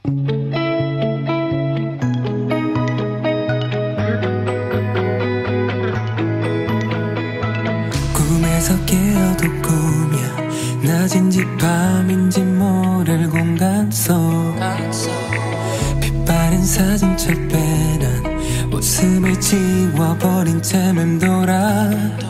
꿈에서 깨어도 꿈이야. 낮인지 밤인지 모를 공간 속 빛바랜 사진첩 빼난 웃음을 지워버린 채 맴돌아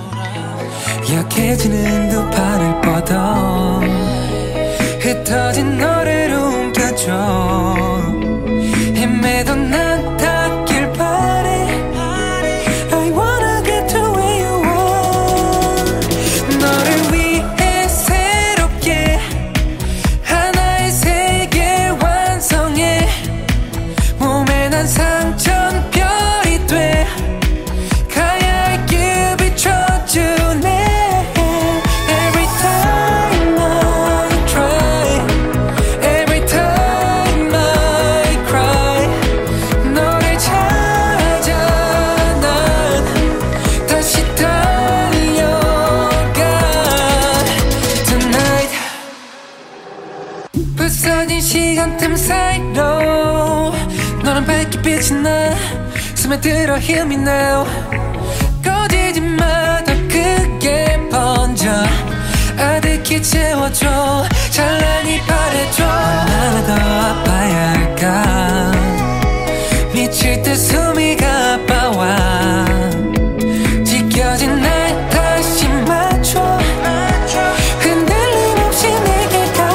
약해지는 두 팔을 뻗어 흩어진 너를 움켜줘 헤매도 난 닿길 바래 I wanna get to where you are 너를 위해 새롭게 하나의 세계 완성해 몸에 난 상처는 별이 돼 가야 할 길 비춰주네 Every time I try Every time I cry 너를 찾아 난 다시 달려가 Tonight 부서진 시간 틈 사이로 너는 밝게 빛이 나 스며들어 Heal me now 꺼지지마다 크게 번져 아득히 채워줘 찬란히 바래줘 얼마나 더 아파야 할까 미칠 듯 숨이 가빠와 지켜진 날 다시 맞춰 흔들림 없이 내게 가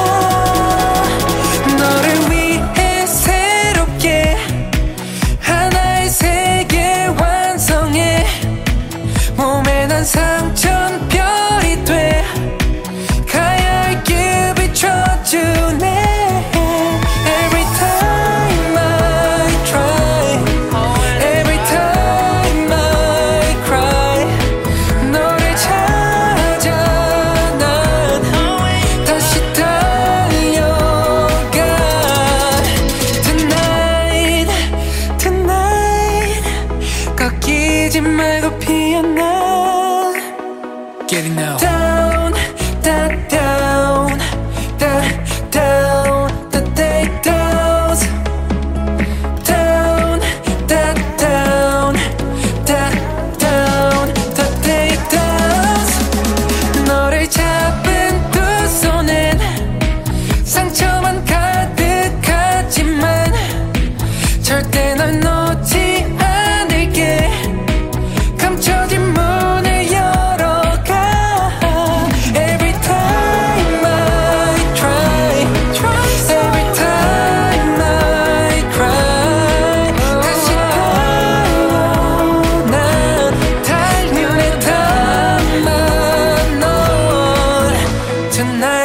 너를 위해 새롭게 하나의 세계 완성해 몸에 난 상처는 별이 돼 가야 할 길 비춰주네 Every time I try Every time I cry 너를 찾아 난 다시 달려가 Tonight Tonight 꺾이지 말고 피어나 Get it now Down, down, down Down, down, the day goes Down, down, down Down, down, the day goes 너를 잡은 두 손엔 상처만 가득하지만 절대 널 놓지 않을게 감춰진 문을 열어가 Every time I try Every time I cry 다시 달려 난 눈에 담아 널 Tonight